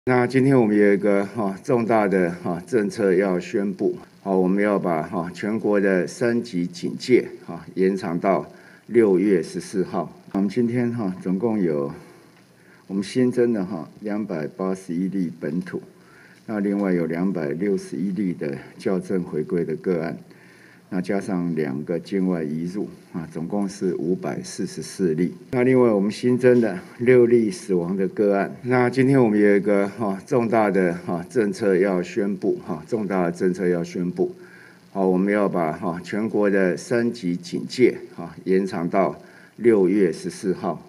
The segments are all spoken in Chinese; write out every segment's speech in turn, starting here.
那今天我们有一个重大的政策要宣布，我们要把全国的3级警戒延长到6月14号。我们今天总共有我们新增的281例本土，那另外有261例的校正回归的个案，那加上2个境外移入总共是544例。那另外我们新增的6例死亡的个案。那今天我们有一个重大的政策要宣布，我们要把全国的3级警戒延长到6月14号，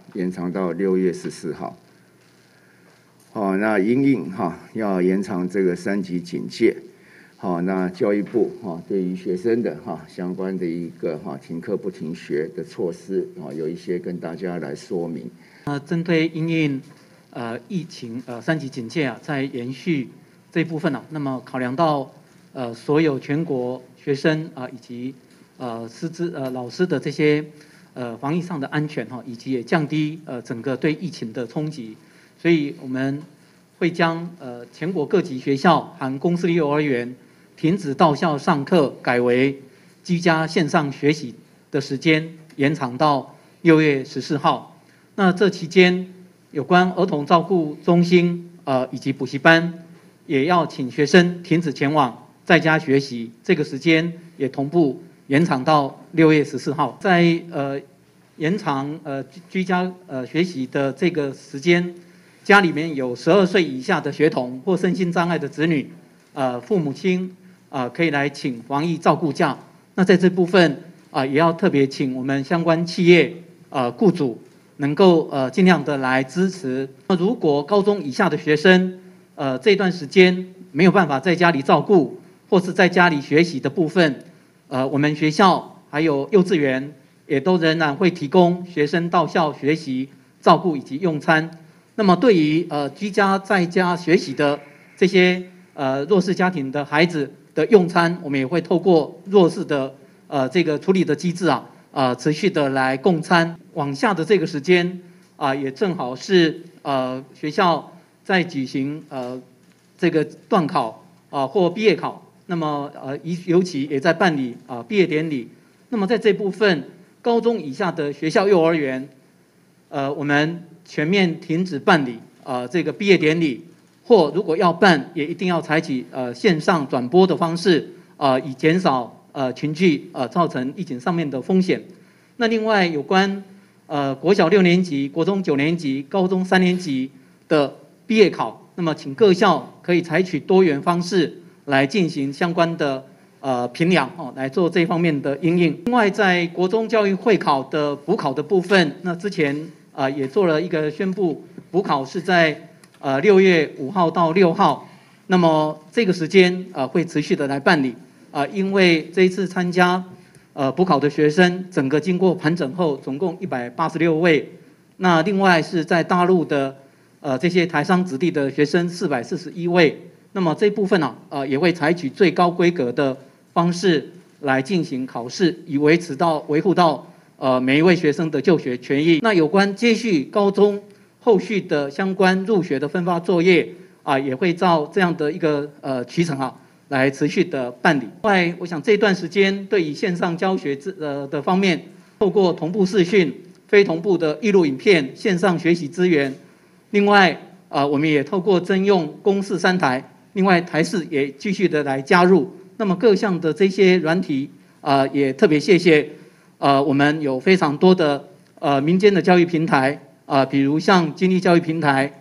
那因应要延长这个3级警戒。那教育部对于学生的相关的一个停课不停学的措施有一些跟大家来说明。 针对因应疫情3级警戒在延续这一部分那么考量到所有全国学生以及师资老师的这些防疫上的安全以及也降低整个对疫情的冲击，所以我们会将全国各级学校含公私立幼儿园停止到校上课，改为居家线上学习的时间延长到6月14号。那这期间，有关儿童照顾中心以及补习班，也要请学生停止前往在家学习，这个时间也同步延长到6月14号。在延长居家学习的这个时间，家里面有12岁以下的学童或身心障碍的子女，父母亲可以来请防疫照顾假。那在这部分也要特别请我们相关企业雇主能够尽量的来支持。那如果高中以下的学生这段时间没有办法在家里照顾或是在家里学习的部分，我们学校还有幼稚园也都仍然会提供学生到校学习、照顾以及用餐。那么对于居家在家学习的这些弱势家庭的孩子的用餐，我们也会透过弱势的这个处理的机制持续的来供餐。往下的这个时间也正好是学校在举行这个段考或毕业考，那么尤其也在办理毕业典礼。那么在这部分高中以下的学校幼儿园，我们全面停止办理这个毕业典礼，或如果要办，也一定要采取线上转播的方式以减少群聚造成疫情上面的风险。那另外有关国小6年级、国中9年级、高中3年级的毕业考，那么请各校可以采取多元方式来进行相关的评量来做这方面的因应。另外在国中教育会考的补考的部分，那之前也做了一个宣布，补考是在6月5号到6号，那么这个时间会持续的来办理因为这一次参加补考的学生，整个经过盘整后，总共186位。那另外是在大陆的这些台商子弟的学生441位。那么这部分也会采取最高规格的方式来进行考试，以维护到每一位学生的就学权益。那有关接续高中后续的相关入学的分发作业也会照这样的一个期程来持续的办理。另外，我想这段时间对于线上教学的方面，透过同步视讯、非同步的预录影片、线上学习资源。另外我们也透过征用公视3台，另外台视也继续的来加入。那么各项的这些软体也特别谢谢我们有非常多的民间的教育平台比如像经历教育平台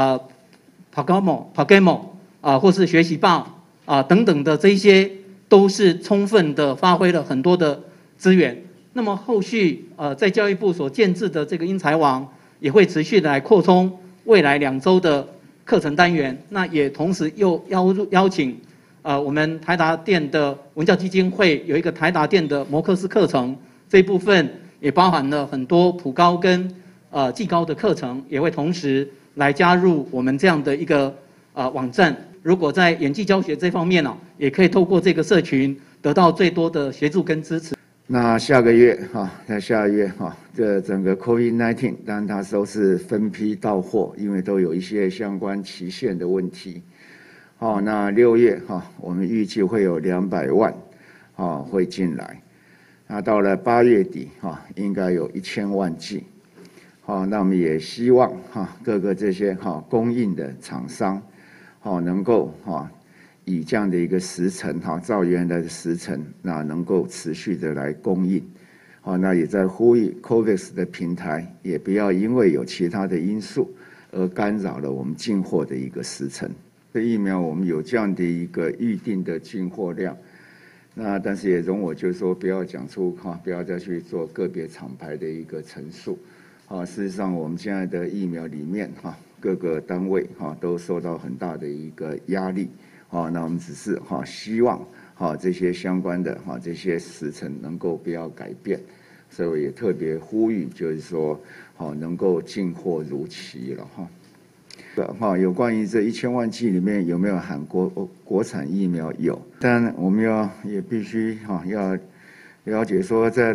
Pagamo 或是学习棒等等的这些，都是充分的发挥了很多的资源。那么后续在教育部所建制的这个英才网也会持续的来扩充未来2周的课程单元。那也同时又邀请我们台达电的文教基金会有一个台达电的摩课式课程，这一部分也包含了很多普高跟技高的课程，也会同时来加入我们这样的一个网站。如果在演技教学这方面也可以透过这个社群得到最多的协助跟支持。 那下个月在下个月这整个 COVID-19， 当然它都是分批到货，因为都有一些相关期限的问题。那6月我们预计会有200万会进来。那到了8月底应该有1000万剂。那我们也希望各个这些供应的厂商能够以这样的一个时程照原来的时程，那能够持续的来供应。那也在呼吁 COVAX 的平台也不要因为有其他的因素而干扰了我们进货的一个时程。这疫苗我们有这样的一个预定的进货量，那但是也容我就是说不要讲出不要再去做个别厂牌的一个陈述。事实上我们现在的疫苗里面各个单位都受到很大的一个压力。那我们只是希望这些相关的这些时程能够不要改变，所以我也特别呼吁，就是说能够进货如期了有关于这1000万剂里面有没有含国产疫苗？有，当然我们也必须要了解说，在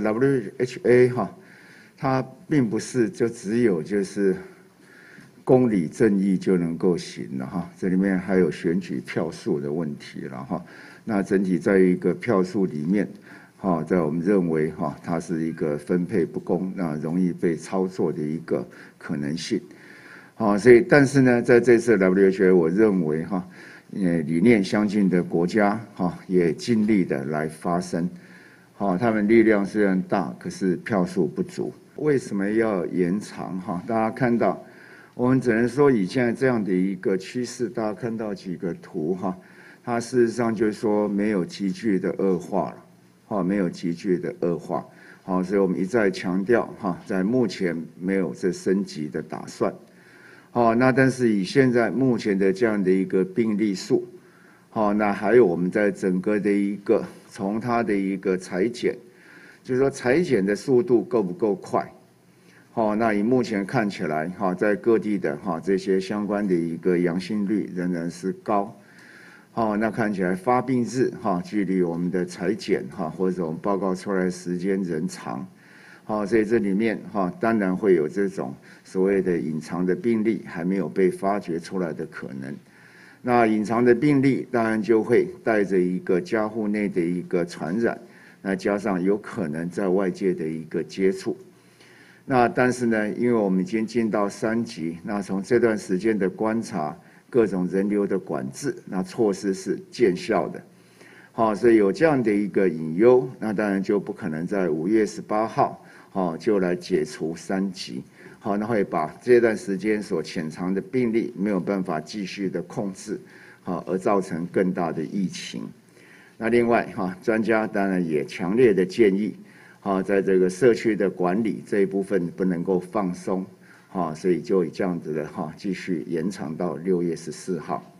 WHA 它并不是就只有就是公理正义就能够行了这里面还有选举票数的问题了那整体在一个票数里面在我们认为它是一个分配不公，那容易被操作的一个可能性所以但是呢，在这次 WHA 我认为理念相近的国家也尽力的来发声他们力量虽然大，可是票数不足。为什么要延长大家看到，我们只能说以现在这样的一个趋势，大家看到几个图它事实上就是说没有急剧的恶化了没有急剧的恶化所以我们一再强调在目前没有这升级的打算那但是以现在目前的这样的一个病例数那还有我们在整个的一个从它的一个裁剪，就是说裁剪的速度够不够快那以目前看起来在各地的这些相关的一个阳性率仍然是高那看起来发病日距离我们的裁剪或者我们报告出来的时间仍长所以这里面当然会有这种所谓的隐藏的病例还没有被发掘出来的可能。那隐藏的病例当然就会带着一个家户内的一个传染，那加上有可能在外界的一个接触。那但是呢，因为我们已经进到3级，那从这段时间的观察，各种人流的管制，那措施是见效的。所以有这样的一个隐忧，那当然就不可能在5月18号就来解除3级。那会把这段时间所潜藏的病例没有办法继续的控制，而造成更大的疫情。那另外专家当然也强烈的建议，在这个社区的管理这一部分不能够放松，所以就以这样子的继续延长到6月14号。